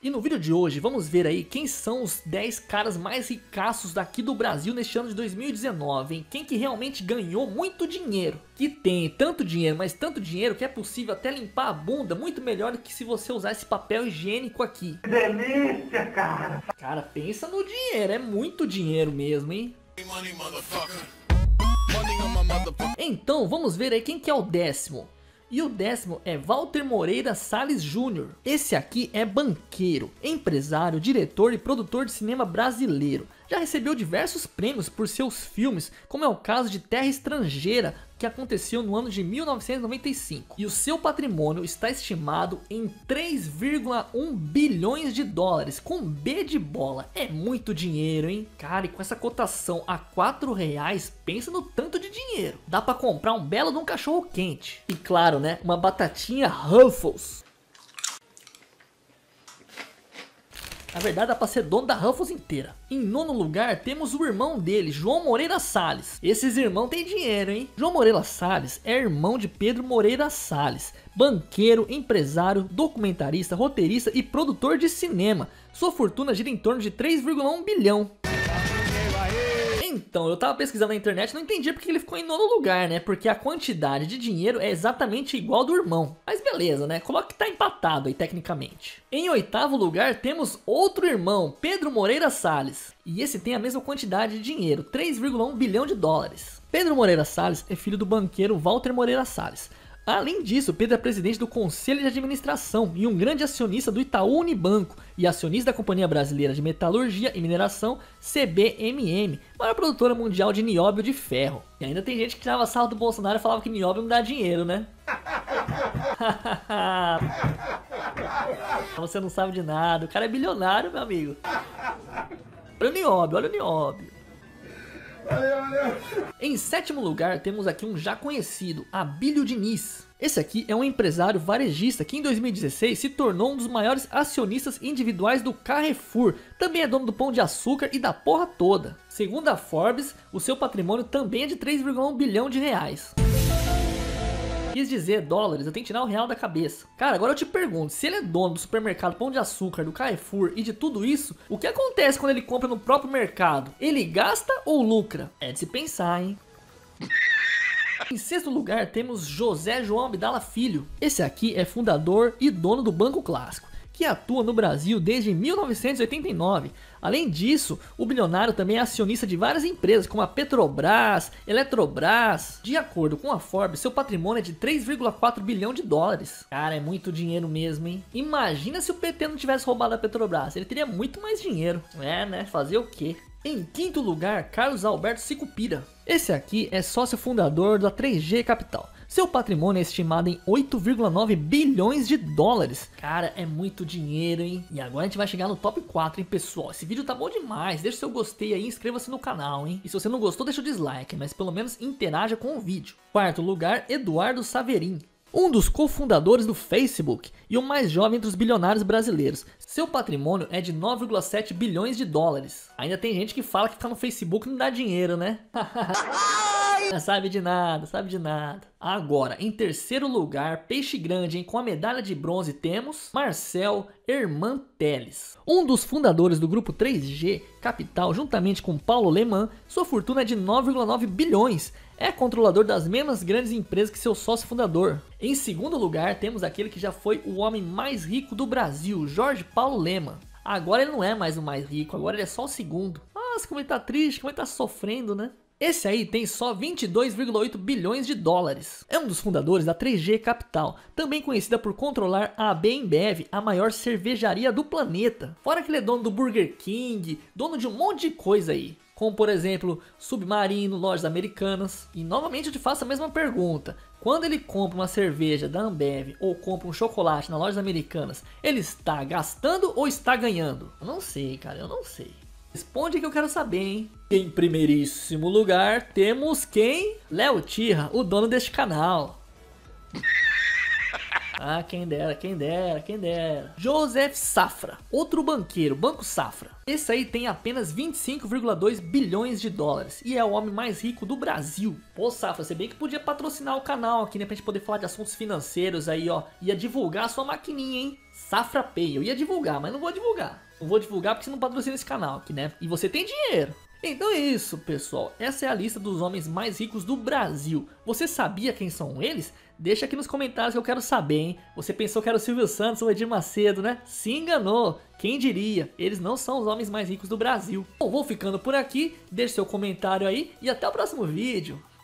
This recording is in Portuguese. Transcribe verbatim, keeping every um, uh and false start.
E no vídeo de hoje vamos ver aí quem são os dez caras mais ricaços daqui do Brasil neste ano de dois mil e dezenove, hein? Quem que realmente ganhou muito dinheiro, que tem tanto dinheiro, mas tanto dinheiro que é possível até limpar a bunda muito melhor do que se você usar esse papel higiênico aqui. Que delícia, cara! Cara, pensa no dinheiro, é muito dinheiro mesmo, hein? Então vamos ver aí quem que é o décimo. E o décimo é Walter Moreira Salles Júnior Esse aqui é banqueiro, empresário, diretor e produtor de cinema brasileiro. Já recebeu diversos prêmios por seus filmes, como é o caso de Terra Estrangeira, que aconteceu no ano de mil novecentos e noventa e cinco. E o seu patrimônio está estimado em três vírgula um bilhões de dólares, com B de bola. É muito dinheiro, hein? Cara, e com essa cotação a quatro reais, pensa no tanto de dinheiro. Dá pra comprar um belo de um cachorro quente. E claro, né? Uma batatinha Ruffles. Na verdade dá pra ser dono da Ruffles inteira. Em nono lugar temos o irmão dele, João Moreira Salles. Esses irmãos têm dinheiro, hein? João Moreira Salles é irmão de Pedro Moreira Salles, banqueiro, empresário, documentarista, roteirista e produtor de cinema. Sua fortuna gira em torno de três vírgula um bilhão. Então, eu tava pesquisando na internet e não entendi porque ele ficou em nono lugar, né? Porque a quantidade de dinheiro é exatamente igual do irmão. Mas beleza, né? Coloca que tá empatado aí, tecnicamente. Em oitavo lugar, temos outro irmão, Pedro Moreira Salles. E esse tem a mesma quantidade de dinheiro, três vírgula um bilhão de dólares. Pedro Moreira Salles é filho do banqueiro Walter Moreira Salles. Além disso, Pedro é presidente do Conselho de Administração e um grande acionista do Itaú Unibanco e acionista da Companhia Brasileira de Metalurgia e Mineração, C B M M, maior produtora mundial de nióbio de ferro. E ainda tem gente que tirava sarro do Bolsonaro e falava que nióbio não dá dinheiro, né? Você não sabe de nada, o cara é bilionário, meu amigo. Olha o nióbio, olha o nióbio. Em sétimo lugar temos aqui um já conhecido, Abílio Diniz. Esse aqui é um empresário varejista que em dois mil e dezesseis se tornou um dos maiores acionistas individuais do Carrefour. Também é dono do Pão de Açúcar e da porra toda. Segundo a Forbes, o seu patrimônio também é de três vírgula um bilhão de reais. Quis dizer dólares, eu tenho que tirar o real da cabeça. Cara, agora eu te pergunto, se ele é dono do supermercado Pão de Açúcar, do Carrefour e de tudo isso, o que acontece quando ele compra no próprio mercado? Ele gasta ou lucra? É de se pensar, hein? Em sexto lugar temos José João Abdala Filho. Esse aqui é fundador e dono do Banco Clássico, que atua no Brasil desde mil novecentos e oitenta e nove. Além disso, o bilionário também é acionista de várias empresas, como a Petrobras, Eletrobras. De acordo com a Forbes, seu patrimônio é de três vírgula quatro bilhão de dólares. Cara, é muito dinheiro mesmo, hein? Imagina se o P T não tivesse roubado a Petrobras, ele teria muito mais dinheiro. É, né? Fazer o quê? Em quinto lugar, Carlos Alberto Sicupira. Esse aqui é sócio fundador da três G Capital. Seu patrimônio é estimado em oito vírgula nove bilhões de dólares. Cara, é muito dinheiro, hein? E agora a gente vai chegar no top quatro, hein, pessoal? Esse vídeo tá bom demais. Deixa seu gostei aí e inscreva-se no canal, hein? E se você não gostou, deixa o dislike, mas pelo menos interaja com o vídeo. Quarto lugar, Eduardo Saverin. Um dos cofundadores do Facebook e o mais jovem entre os bilionários brasileiros. Seu patrimônio é de nove vírgula sete bilhões de dólares. Ainda tem gente que fala que ficar no Facebook não dá dinheiro, né? Não sabe de nada, sabe de nada. Agora, em terceiro lugar, peixe grande, hein? Com a medalha de bronze temos Marcel Herman Teles. Um dos fundadores do grupo três G Capital, juntamente com Paulo Lemann, sua fortuna é de nove vírgula nove bilhões. É controlador das mesmas grandes empresas que seu sócio fundador. Em segundo lugar, temos aquele que já foi o homem mais rico do Brasil, Jorge Paulo Lemann. Agora ele não é mais o mais rico, agora ele é só o segundo. Nossa, como ele tá triste, como ele tá sofrendo, né? Esse aí tem só vinte e dois vírgula oito bilhões de dólares. É um dos fundadores da três G Capital, também conhecida por controlar a AB InBev, a maior cervejaria do planeta. Fora que ele é dono do Burger King, dono de um monte de coisa aí. Como por exemplo, Submarino, lojas americanas. E novamente eu te faço a mesma pergunta. Quando ele compra uma cerveja da Ambev ou compra um chocolate na lojas americanas, ele está gastando ou está ganhando? Eu não sei, cara, eu não sei. Responde que eu quero saber, hein? Em primeiríssimo lugar, temos quem? Léo Tirra, o dono deste canal. Ah, quem dera, quem dera, quem dera. Joseph Safra, outro banqueiro, Banco Safra. Esse aí tem apenas vinte e cinco vírgula dois bilhões de dólares e é o homem mais rico do Brasil. Pô, Safra, você bem que podia patrocinar o canal aqui, né, pra gente poder falar de assuntos financeiros aí, ó. Ia divulgar a sua maquininha, hein? Safra Pay, eu ia divulgar, mas não vou divulgar. Não vou divulgar porque você não patrocina esse canal aqui, né? E você tem dinheiro. Então é isso, pessoal. Essa é a lista dos homens mais ricos do Brasil. Você sabia quem são eles? Deixa aqui nos comentários que eu quero saber, hein? Você pensou que era o Silvio Santos ou o Edir Macedo, né? Se enganou. Quem diria? Eles não são os homens mais ricos do Brasil. Bom, vou ficando por aqui. Deixe seu comentário aí e até o próximo vídeo.